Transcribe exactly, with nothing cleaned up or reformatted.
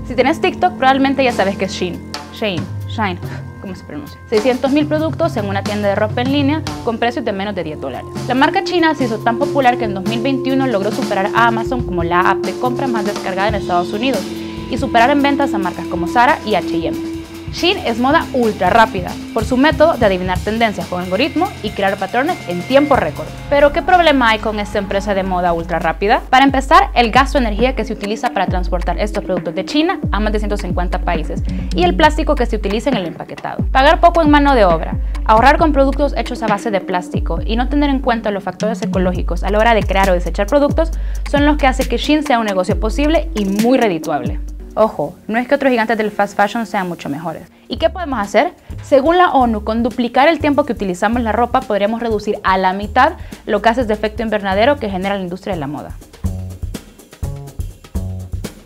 Si tienes TikTok, probablemente ya sabes que es Shein, Shein, Shine, ¿cómo se pronuncia? seiscientos mil productos en una tienda de ropa en línea con precios de menos de diez dólares. La marca china se hizo tan popular que en dos mil veintiuno logró superar a Amazon como la app de compra más descargada en Estados Unidos y superar en ventas a marcas como Zara y H y M. Shein es moda ultra rápida por su método de adivinar tendencias con algoritmo y crear patrones en tiempo récord. Pero ¿qué problema hay con esta empresa de moda ultra rápida? Para empezar, el gasto de energía que se utiliza para transportar estos productos de China a más de ciento cincuenta países y el plástico que se utiliza en el empaquetado. Pagar poco en mano de obra, ahorrar con productos hechos a base de plástico y no tener en cuenta los factores ecológicos a la hora de crear o desechar productos son los que hace que Shein sea un negocio posible y muy redituable. Ojo, no es que otros gigantes del fast fashion sean mucho mejores. ¿Y qué podemos hacer? Según la ONU, con duplicar el tiempo que utilizamos la ropa podríamos reducir a la mitad los gases de efecto invernadero que genera la industria de la moda.